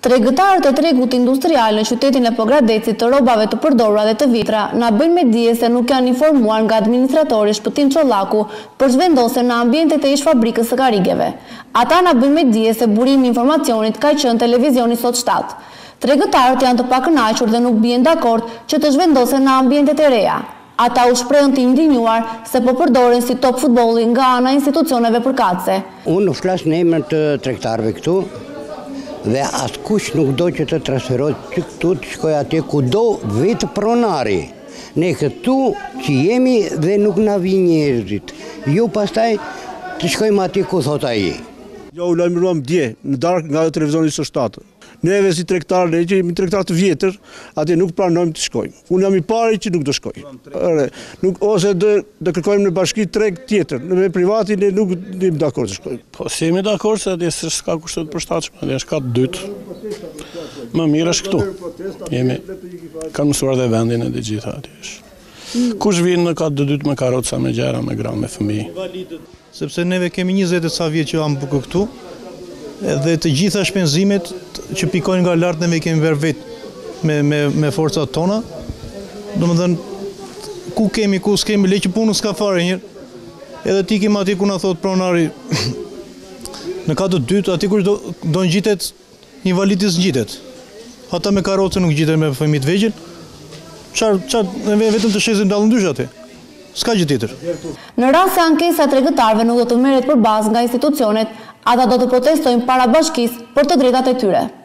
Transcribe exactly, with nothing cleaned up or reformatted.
Tregëtarët e tregut industrial në qytetin e Pogradecit të rrobave të përdorura dhe të vitra na bëjnë me dije se nuk janë informuar nga administratori Shpëtim Çollaku për zhvendosjen në ambientet e ish fabrikës së karigeve. Ata na bëjnë me dije se burimi i informacionit ka qenë televizioni Sot shtat. Tregëtarët janë të pakënaqur dhe nuk bien dakord që të zhvendosen në ambientet e reja. Ata u shprehën të indignuar se po përdoren si top futbolli nga ana e institucioneve përkatëse. Unë flas në emër të tregtarëve këtu. Dhe askush nuk do që të transferohet që këtu të shkoj atje ku do vetë pronari. Ne këtu që jemi dhe nuk na vijnë njerëzit. Jo pastaj të shkojmë atje ku thot ai. Jo, u lajmëruam dje në darkë nga televizioni Sot shtat. Neve si tregtarë, ne që jemi tregtarë të vjetër, atje nuk pranojmë të shkojmë. Unë jam i pari që nuk do shkoj. Nuk, ose do, do kërkojmë në bashki treg tjetër, në me privati ne nuk jemi dakord të shkojmë. Po, si jemi dakord se atje s'ka kushtet përshtatshme, atje është katë dytë. Më mirë është këtu. Jemi, kanë mësuar dhe vendin e të gjitha atje. Kush vinë në katë dytë me karroca, me gjera, me gra, me fëmijë. Sepse neve kemi njëzet e ca vjet që jam bukë këtu, dhe të gjitha shpenzimet që pikojnë nga lartë neve kemi verë vetë me, me, me forcat tona. Do më dhënë, ku kemi, ku s'kemi, le që punë s'ka fare njërë. Edhe ti kemi ati ku na thot pronari, në katë dytë, ati kush do, do në gjitet, invalitis në gjitet. Ata me karocë nuk gjitet me fëmijë të vegjël. Qarë, qarë, vetëm të shezim dalë ndysh ati. S'ka gjë tjetër. Në rast se ankesa e tregëtarëve nuk do të merret përbazë nga institucionet, ata do të protestojnë para bashkisë për të drejtat e tyre.